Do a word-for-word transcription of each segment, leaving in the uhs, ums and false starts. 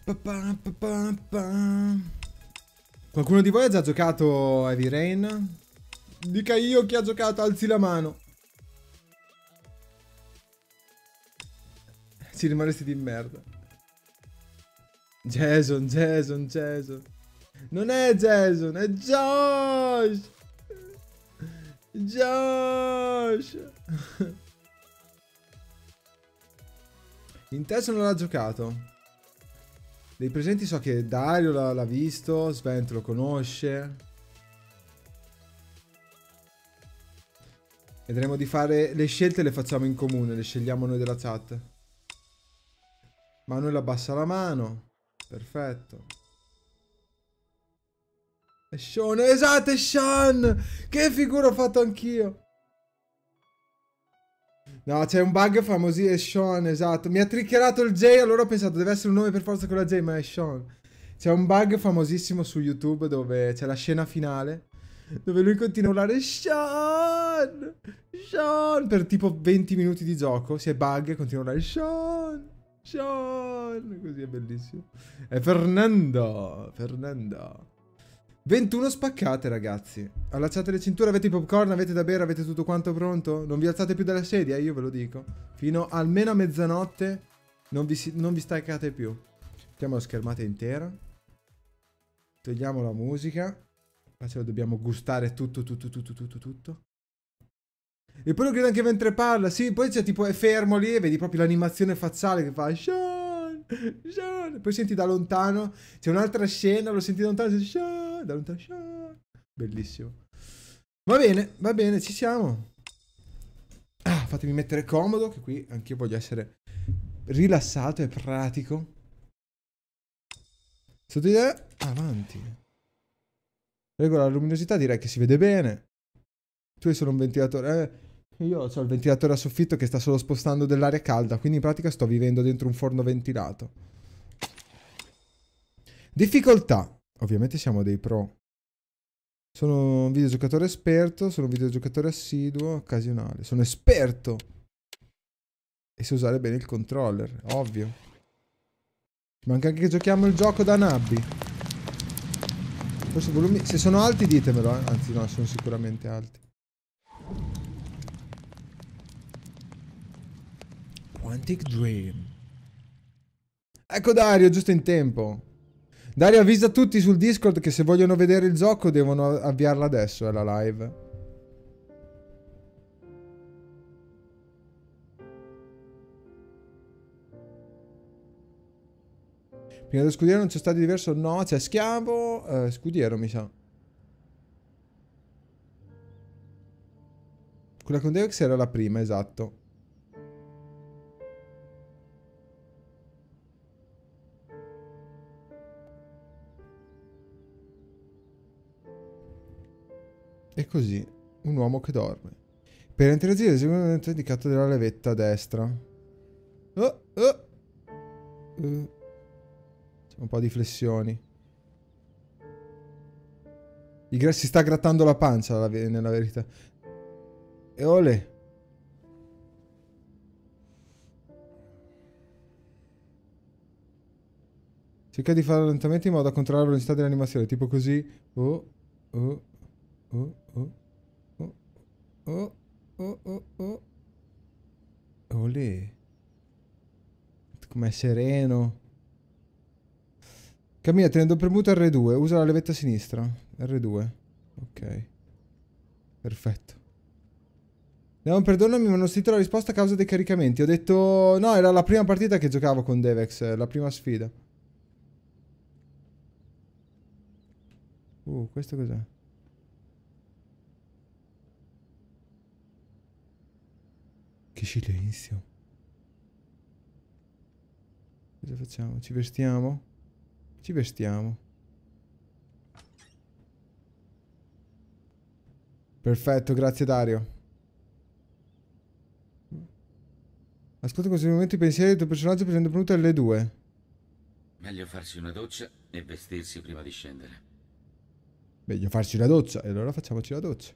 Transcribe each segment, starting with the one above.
Pa pa pa pa pa. Qualcuno di voi ha già giocato Heavy Rain? Dica io chi ha giocato, alzi la mano. Ci rimarresti di merda. Jason, Jason, Jason. Non è Jason, è Josh. Josh. In testa non l'ha giocato. Dei presenti so che Dario l'ha visto, Svent lo conosce. Vedremo di fare le scelte, le facciamo in comune, le scegliamo noi della chat. Manuel abbassa la mano. Perfetto. È Sean, esatto, è Sean! Che figura ho fatto anch'io! No, c'è un bug famoso, è Sean, esatto. Mi ha triggerato il J, allora ho pensato deve essere un nome per forza con la J, ma è Sean. C'è un bug famosissimo su YouTube dove c'è la scena finale, dove lui continua a urlare Sean! Sean! Per tipo venti minuti di gioco, si è bug e continua a urlare Sean! Sean! Così è bellissimo. È Fernando! Fernando! ventuno spaccate, ragazzi. Allacciate le cinture, avete i popcorn, avete da bere, avete tutto quanto pronto? Non vi alzate più dalla sedia, io ve lo dico. Fino almeno a mezzanotte non vi, si, non vi staccate più. Mettiamo la schermata intera. Togliamo la musica. Qua ce lo dobbiamo gustare tutto, tutto, tutto, tutto, tutto. E poi lo grida anche mentre parla. Sì, poi c'è tipo, è fermo lì e vedi proprio l'animazione facciale che fa Sean, Sean. Poi senti da lontano, c'è un'altra scena, lo senti da lontano e dici Sean, da lontano Sean. Bellissimo. Va bene, va bene, ci siamo. Ah, fatemi mettere comodo, che qui anch'io voglio essere rilassato e pratico. Sotto di te, avanti. Regola la luminosità, direi che si vede bene. Tu hai solo un ventilatore. Eh, io ho il ventilatore a soffitto che sta solo spostando dell'aria calda, quindi in pratica sto vivendo dentro un forno ventilato. Difficoltà. Ovviamente siamo dei pro. Sono un videogiocatore esperto, sono un videogiocatore assiduo, occasionale. Sono esperto. E so usare bene il controller, ovvio. Manca anche che giochiamo il gioco da nabbi. Forse volumi... Se sono alti ditemelo, eh. Anzi no, sono sicuramente alti. Quantic Dream. Ecco Dario, giusto in tempo. Dario avvisa tutti sul Discord che se vogliono vedere il gioco devono avviarla adesso, è la live. Prima dello scudiero non c'è stato diverso? No, c'è schiavo, eh, scudiero mi sa. Quella con Devex era la prima, esatto. E così, un uomo che dorme. Per interagire esegue un evento indicato della levetta a destra. Oh, oh. Uh. C'è un po' di flessioni. I si sta grattando la pancia, nella verità. E olè. Cerca di farlo lentamente in modo da controllare la velocità dell'animazione, tipo così. Oh, oh, oh, oh, oh, oh, oh, oh, oh. Olè. Com'è sereno. Cammina tenendo premuto erre due, usa la levetta sinistra. erre due. Ok. Perfetto. No, perdonami, mi hanno scritto la risposta a causa dei caricamenti. Ho detto... No, era la prima partita che giocavo con Devex, la prima sfida. Uh, questo cos'è? Che silenzio. Cosa facciamo? Ci vestiamo? Ci vestiamo. Perfetto, grazie Dario. Ascolta così momento i pensieri del tuo personaggio prendendo premuto elle due. Meglio farsi una doccia e vestirsi prima di scendere. Meglio farci la doccia. E allora facciamoci la doccia.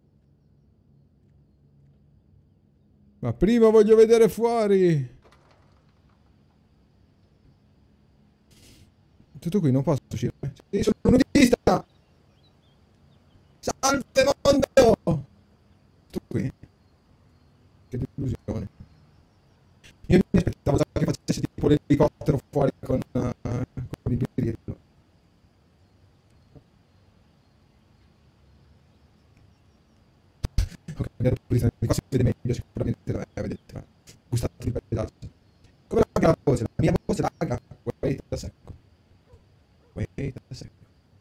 Ma prima voglio vedere fuori. Tutto qui, non posso uscire. Sì, sono un nudista! Salve mondo! Tutto qui. Che delusione. Io mi aspettavo già che facesse tipo l'elicottero fuori con, uh, con il birillo. Ok, abbiamo posizione di qua si vede meglio sicuramente da me, vedete, ma gustate il pedaggio. Come la mia voce? La mia voce laga. Wait a secco. Wait a secco.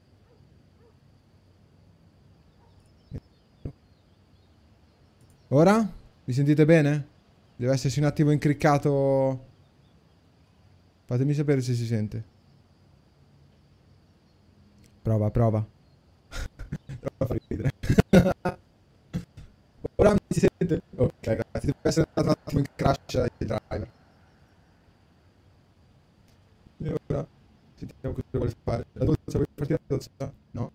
Ora? Mi sentite bene? Deve essersi un attimo incriccato. Fatemi sapere se si sente. Prova, prova. Prova a far ridere. Ora mi si sente? Ok, grazie. Deve essere andato un attimo in crash il driver. E ora sentiamo cosa vuole fare. La doccia, vuoi partire la doccia? No.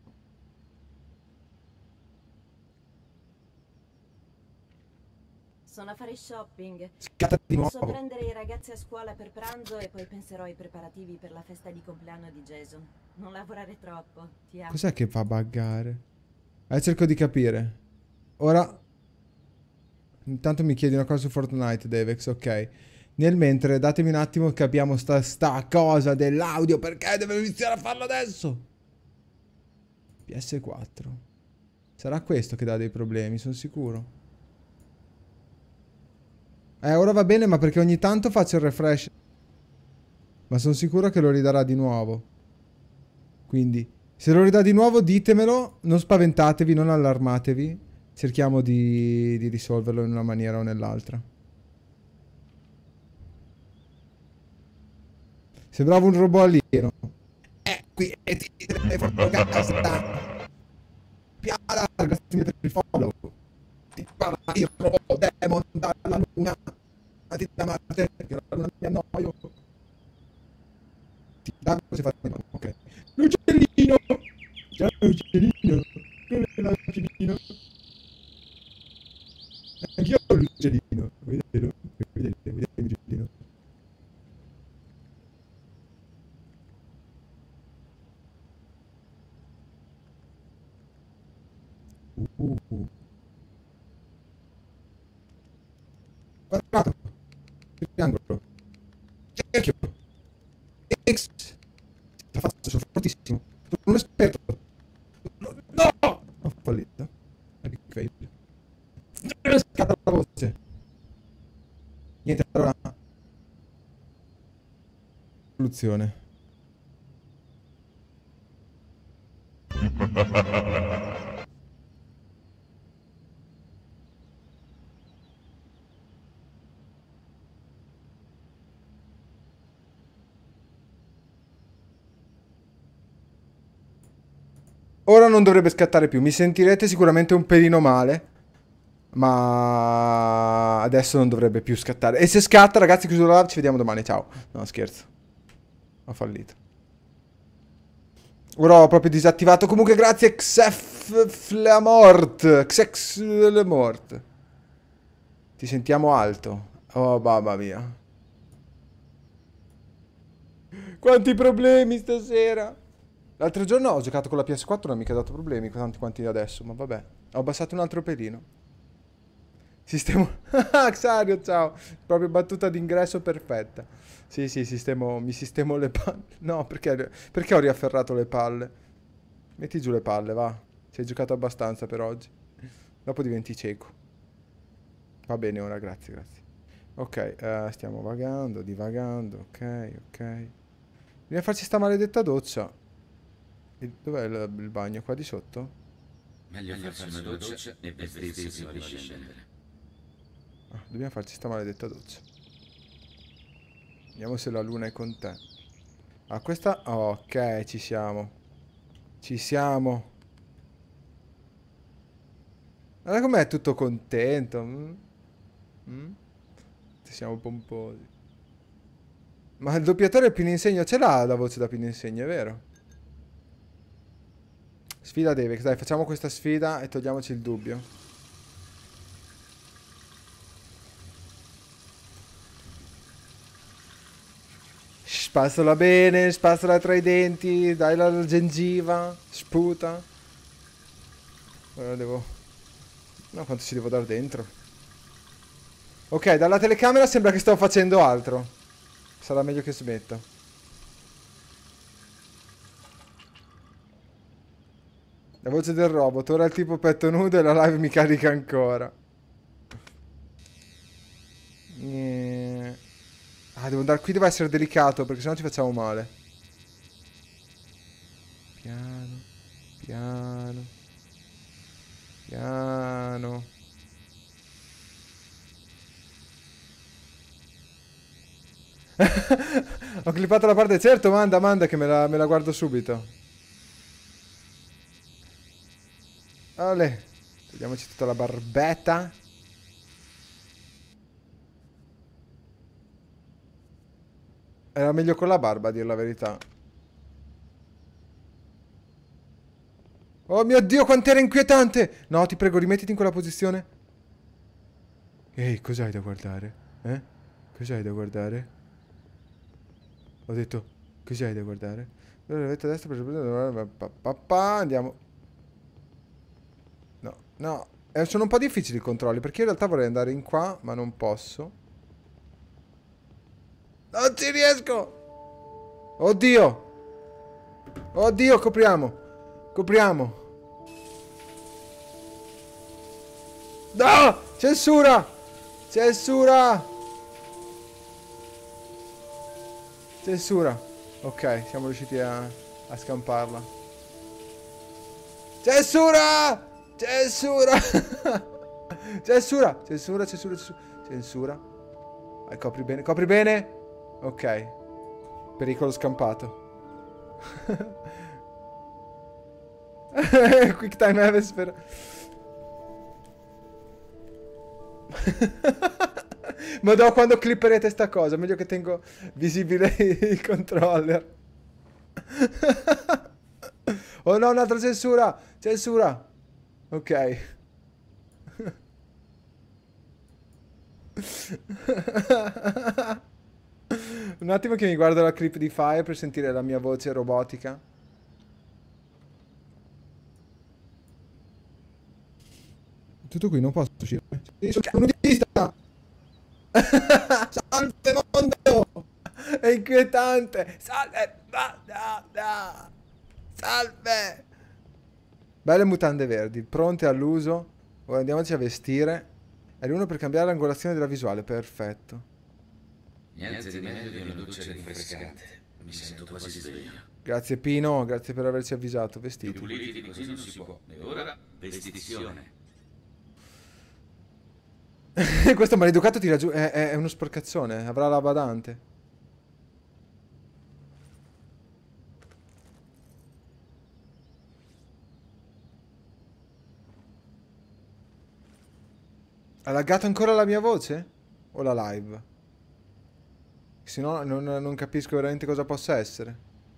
Sono a fare shopping. Scatta di Posso nuovo. prendere i ragazzi a scuola per pranzo e poi penserò ai preparativi per la festa di compleanno di Jason. Non lavorare troppo, ti amo. Cos'è che fa buggare? Eh, cerco di capire. Ora. Intanto mi chiedi una cosa su Fortnite, Devex, ok. Nel mentre, datemi un attimo che abbiamo sta, sta cosa dell'audio. Perché devo iniziare a farlo adesso? P S quattro. Sarà questo che dà dei problemi, sono sicuro. Eh, ora va bene, ma perché ogni tanto faccio il refresh. Ma sono sicuro che lo ridarà di nuovo. Quindi, se lo ridà di nuovo, ditemelo. Non spaventatevi, non allarmatevi. Cerchiamo di, di risolverlo in una maniera o nell'altra. Sembrava un robot alieno. Eh, qui e ti telefono casa. Piara, grazie mille per il follow. Ti parla il robot demon dalla luna. Ma ti da Marte, che la luna mi annoio. Ti da cosa fa? Ok. L'uccellino! Ciao l'uccellino! Quello è l'uccellino! Anch'io ho l'uccellino! Vedetelo, vedete, vedete l'uccellino! Uh, uh, uh. Quadrato! Triangolo! Cerchio! X! La faccio, sono fortissimo! Sono un esperto! No! No! Ho fallito! Epic fail! Scatta la voce! Niente, allora... Soluzione. Ora non dovrebbe scattare più. Mi sentirete sicuramente un pelino male. Ma adesso non dovrebbe più scattare. E se scatta, ragazzi, chiuso la live, ci vediamo domani. Ciao. No, scherzo. Ho fallito. Ora ho proprio disattivato. Comunque grazie Xeflamort. Xeflamort. Ti sentiamo alto. Oh, mamma mia. Quanti problemi stasera. L'altro giorno ho giocato con la P S quattro, non mi ha dato problemi tanti quanti adesso, ma vabbè. Ho abbassato un altro pelino. Sistemo... Xario, ciao. Proprio battuta d'ingresso perfetta. Sì, sì, sistemo... mi sistemo le palle. No, perché... perché ho riafferrato le palle? Metti giù le palle, va. Ci hai giocato abbastanza per oggi. Dopo diventi cieco. Va bene ora, grazie, grazie. Ok, uh, stiamo vagando, divagando. Ok, ok. Bisogna farci sta maledetta doccia. Dov'è il, il bagno? Qua di sotto? Meglio farsi una doccia e vestirsi prima di scendere. Ah, dobbiamo farci sta maledetta doccia. Vediamo se la luna è con te. Ah, questa... Oh, ok, ci siamo. Ci siamo. Guarda com'è tutto contento. Mm? Mm? Ci siamo pomposi. Ma il doppiatore Pininsegno ce l'ha la voce da Pininsegno, è vero? Sfida Devex, dai, facciamo questa sfida e togliamoci il dubbio. Spazzala bene, spazzala tra i denti, dai la gengiva, sputa. Ora devo... No, quanto ci devo dare dentro? Ok, dalla telecamera sembra che sto facendo altro. Sarà meglio che smetta. La voce del robot, ora il tipo petto nudo e la live mi carica ancora. Eeeh. Ah, devo andare qui, deve essere delicato perché sennò ci facciamo male. Piano, piano, piano. Ho clippato la parte, certo, manda, manda che me la, me la guardo subito. Ale, togliamoci tutta la barbetta. Era meglio con la barba, a dir la verità. Oh mio Dio, quant'era inquietante! No, ti prego, rimettiti in quella posizione. Ehi, cos'hai da guardare? Eh? Cos'hai da guardare? Ho detto, cos'hai da guardare? Avete a destra per... Andiamo. No, no. Eh, sono un po' difficili i controlli, perché in realtà vorrei andare in qua, ma non posso. Non ci riesco! Oddio! Oddio, copriamo! Copriamo! No! Censura! Censura! Censura. Ok, siamo riusciti a, a scamparla. Censura! Censura! Censura! Censura, censura, censura. Censura. Vai, copri bene, copri bene. Ok. Pericolo scampato. Quick time Ever. Ma no, quando clipperete sta cosa, meglio che tengo visibile il controller. Oh no, un'altra censura! Censura! Ok. Un attimo che mi guardo la clip di Fire per sentire la mia voce robotica. Tutto qui, non posso uscire. Sono un nudista! Salve mondo! È inquietante! Salve! No, no, no. Salve! Belle mutande verdi, pronte all'uso. Ora andiamoci a vestire. È l'uno per cambiare l'angolazione della visuale, perfetto. Niente di meglio di una doccia rinfrescante. Mi sento quasi sveglio. Grazie Pino, grazie per averci avvisato. Più Vestiti. puliti di così non si può. E ora, vestizione. Questo maleducato tira giù. È, è uno sporcazzone. Avrà la badante. Ha laggato ancora la mia voce? O la live? Se no non, non capisco veramente cosa possa essere.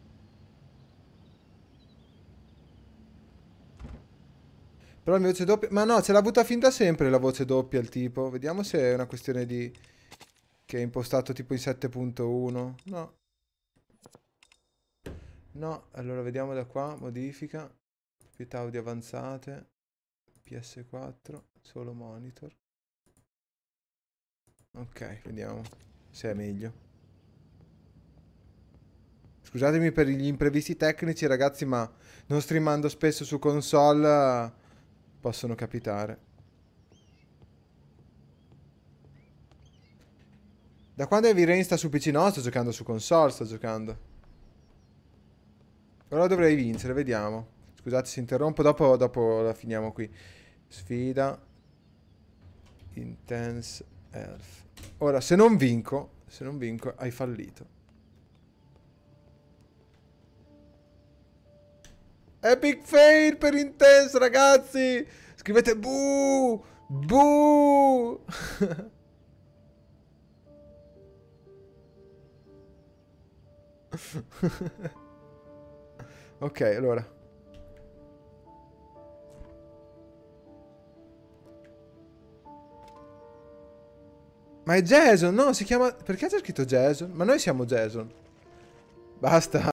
Però la mia voce doppia... Ma no, ce l'ha avuta fin da sempre la voce doppia il tipo. Vediamo se è una questione di... Che è impostato tipo in sette punto uno. No. No, allora vediamo da qua. Modifica. Proprietà audio avanzate. P S quattro. Solo monitor. Ok, vediamo se è meglio. Scusatemi per gli imprevisti tecnici, ragazzi, ma non streamando spesso su console possono capitare. Da quando Heavy Rain sta su P C? No, sto giocando su console, sto giocando. Ora dovrei vincere, vediamo. Scusate se interrompo, dopo, dopo la finiamo qui. Sfida. Intense Health. Ora, se non vinco, se non vinco, hai fallito. Epic fail per Intense, ragazzi! Scrivete buh! Buh! Ok, allora. Ma è Jason, no? Si chiama... Perché c'è scritto Jason? Ma noi siamo Jason. Basta.